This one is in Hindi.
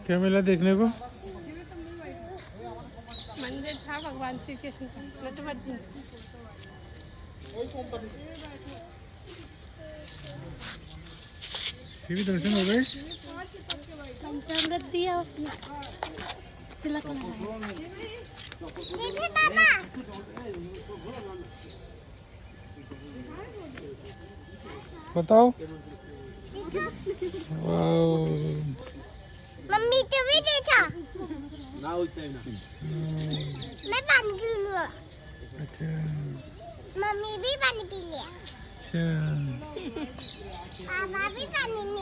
क्या मिला देखने को? मंदिर था भगवान श्री कृष्ण का। भी दर्शन हो गए। पंचामृत दिया उसने, तिलक बताओ। मम्मी तो भी देखा ना मैं पानी पी लिया। अच्छा मम्मी भी पानी पी लिया। अच्छा पापा भी पानी